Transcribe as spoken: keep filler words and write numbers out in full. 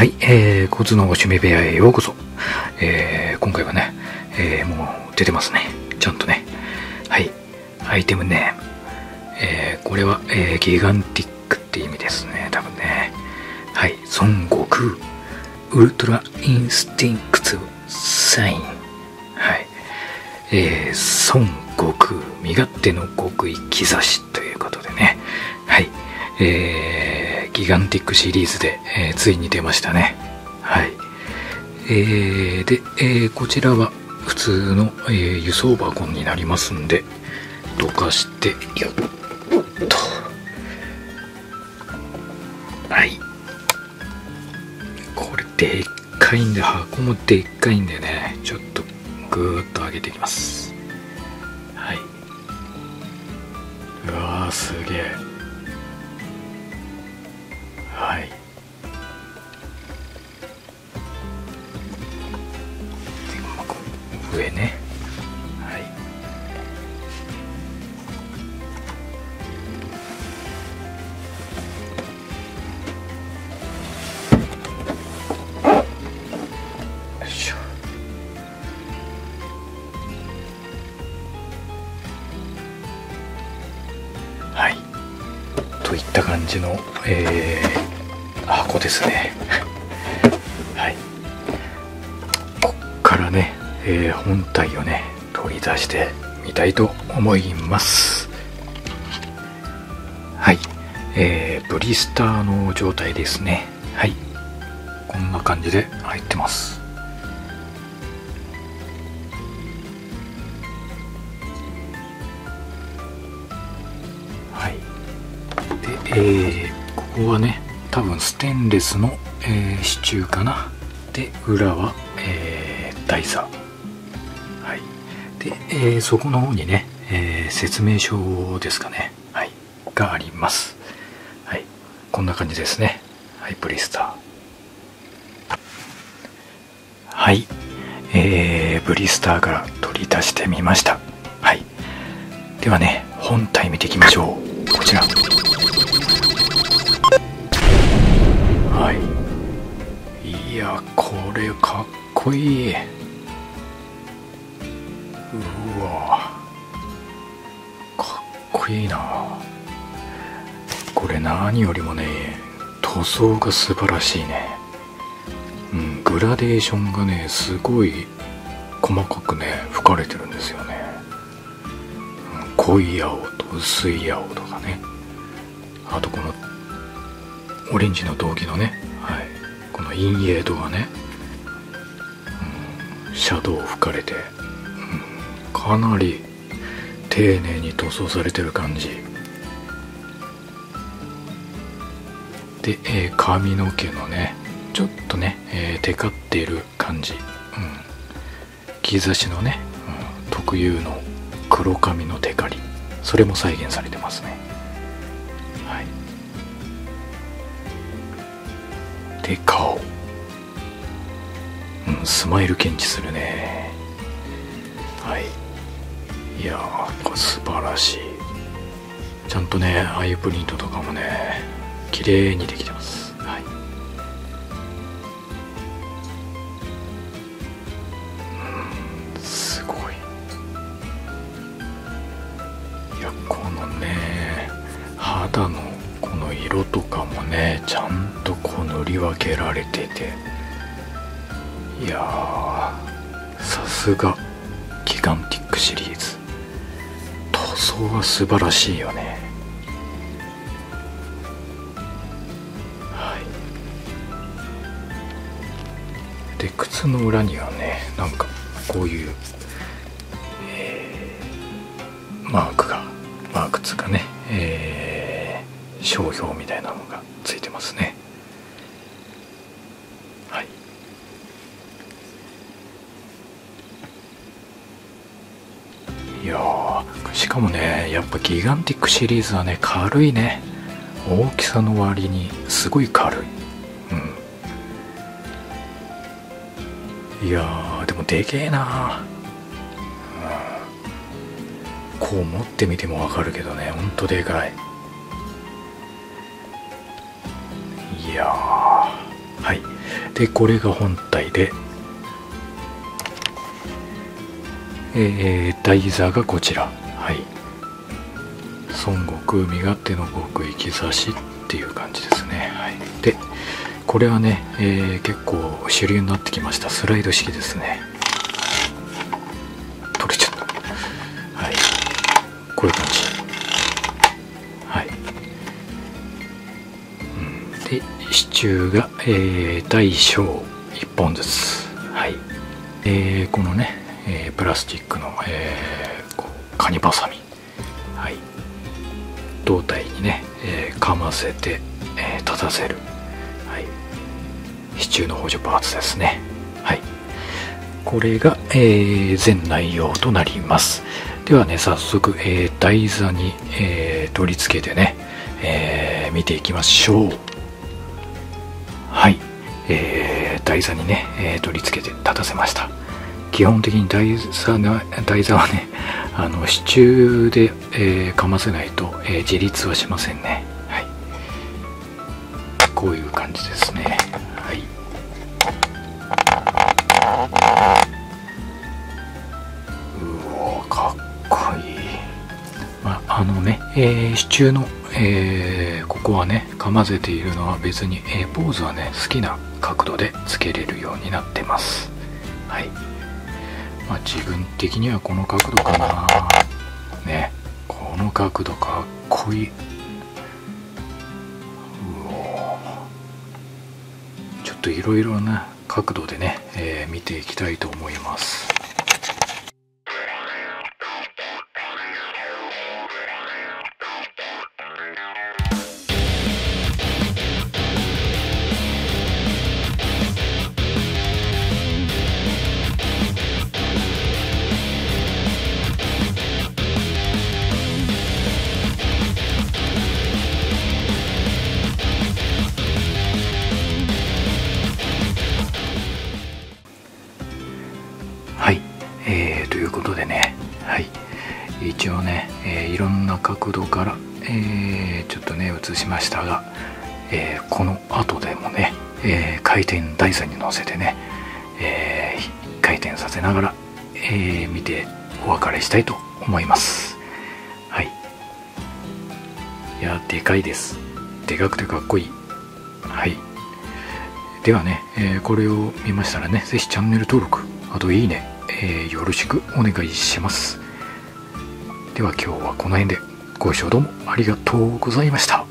はい、えー、交通の趣味部屋へようこそ。えー、今回はね、えー、もう出てますね。ちゃんとね。はい、アイテムネーム。えー、これは、えー、ギガンティックって意味ですね、多分ね。はい、孫悟空、ウルトラインスティンクトサイン。はい、えー、孫悟空、身勝手の極意兆しということでね。はい、えー、ギガンティックシリーズで、えー、ついに出ましたね。はい。えー、で、えー、こちらは普通の、えー、輸送箱になりますんで、どかしてよっと。はい。これでっかいんで、箱もでっかいんでね、ちょっとぐーっと上げていきます。はい。うわー、すげえ。はい。で、こう上ね。はい。よいしょ。はい。といった感じの、えー、箱ですね。はい。こっからね、えー、本体をね取り出してみたいと思います。はい、えー、ブリスターの状態ですね。はい、こんな感じで入ってます。はい。で、えー、ここはね多分ステンレスの、えー、支柱かな。で、裏は、えー、台座。はい。で、えー、そこの方にね、えー、説明書ですかね。はい。があります。はい。こんな感じですね。はい、ブリスター。はい。えー、ブリスターから取り出してみました。はい。ではね、本体見ていきましょう。こちら。はい。いや、これかっこいい。うわ、かっこいいな。これ何よりもね、塗装が素晴らしいね。うん、グラデーションがねすごい細かくね吹かれてるんですよね。うん、濃い青と薄い青とかね、あとこのオレンジの道着のね、はい、この陰影とかね、うん、シャドウ吹かれて、うん、かなり丁寧に塗装されてる感じで、えー、髪の毛のねちょっとね、えー、テカっている感じ、うん、兆しのね、うん、特有の黒髪のテカリ、それも再現されてますね。はい。で、顔、うん、スマイル検知するね。はい。いやー、素晴らしい。ちゃんとねアイプリントとかもね綺麗にできてます。はい。うん、すごい。いや、このね肌のこの色とかもねちゃんとこう塗り分けられてて、いやー、さすがギガンティックシリーズ、塗装は素晴らしいよね。はい。で、靴の裏にはねなんかこういう、えー、マークがマークつうかね、えー、商標みたいなのがついてますね。はい。いやー、しかもねやっぱギガンティックシリーズはね軽いね。大きさの割にすごい軽い。うん。いやー、でもでけえな、うん、こう持ってみてもわかるけどね、ほんとでかい。いやー、はい。 でこれが本体で、えー、台座がこちら。はい、孫悟空身勝手の極意兆しっていう感じですね。はい、でこれはね、えー、結構主流になってきましたスライド式ですね。取れちゃった。はい、こういう感じ。はい、うん、で支柱が、えー、大小いっぽんずつ。はい、えー、このね、えー、プラスチックの、えー、こうカニバサミ。はい、胴体にね、えー、かませて、えー、立たせる。はい、支柱の補助パーツですね。はい、これが、えー、全内容となります。ではね、早速、えー、台座に、えー、取り付けてね、えー、見ていきましょう。はい、えー、台座にね、えー、取り付けて立たせました。基本的に台座の台座はね、あの支柱で、えー、かませないと、えー、自立はしませんね。はい、こういう感じですね。はい、うおー、かっこいい。まああのね、えー、支柱の、えー、ここはねかませているのは別に、えー、ポーズはね好きな角度でつけれるようになってます。はい、まあ、自分的にはこの角度かなね。この角度かっこいい。うお、ちょっといろいろな角度でね、えー、見ていきたいと思います。はい、えー、ということでね、はい、一応ね、えー、いろんな角度から、えー、ちょっとね映しましたが、えー、この後でもね、えー、回転台座に乗せてね、えー、回転させながら、えー、見てお別れしたいと思います。はい、いやでかいです。でかくてかっこいい。はい、ではね、えー、これを見ましたらね、ぜひチャンネル登録、あといいね、えー、よろしくお願いします。では今日はこの辺でご視聴どうもありがとうございました。